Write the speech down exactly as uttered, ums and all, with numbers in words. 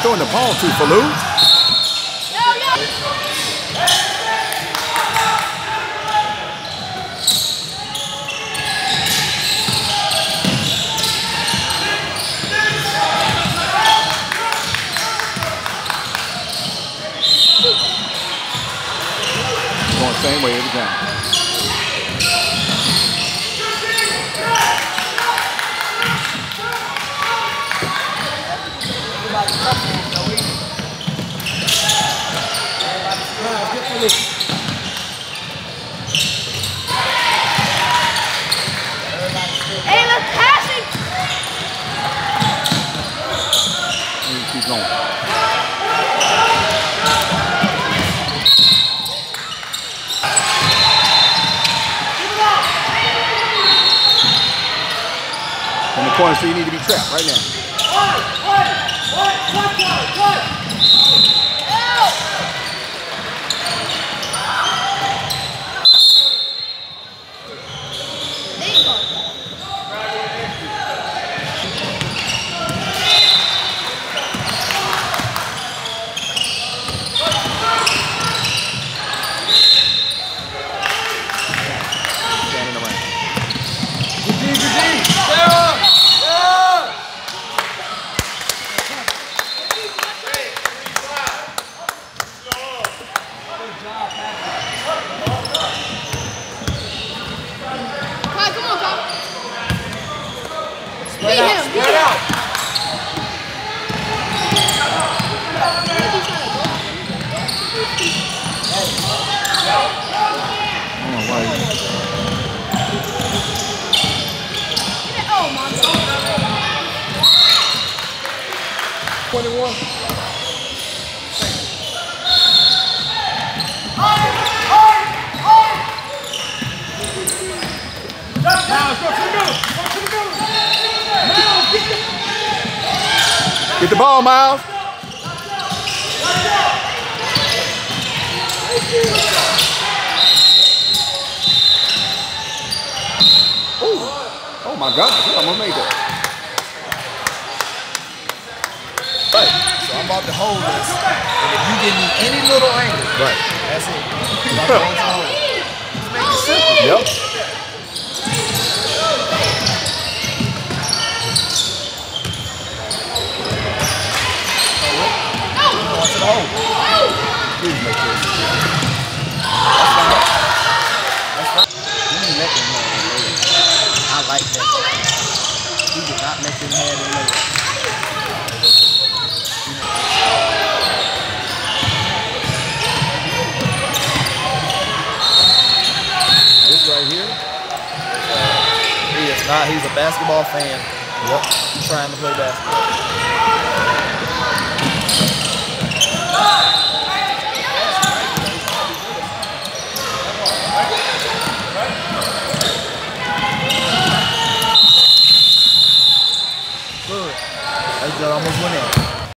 throwing the ball to, Falou? Going the same way every time. Hey, let's pass it. Keep going. In the corner, so you need to be trapped right now. One, one, one, one, one, one. Spread out, spread out. twenty-one. Get the ball, Miles. Ooh. Oh my God, I'm gonna make that. Right. So I'm about to hold this. And if you give me any little angle, Right. that's it. I'm going to hold it. Just make it simple. Yep. Going to the hole. Please make this. That's fine. That's fine. He didn't let them have it later. I like that. He did not let them have it later. This right here. He is not. He's a basketball fan. Yep. Trying to play basketball.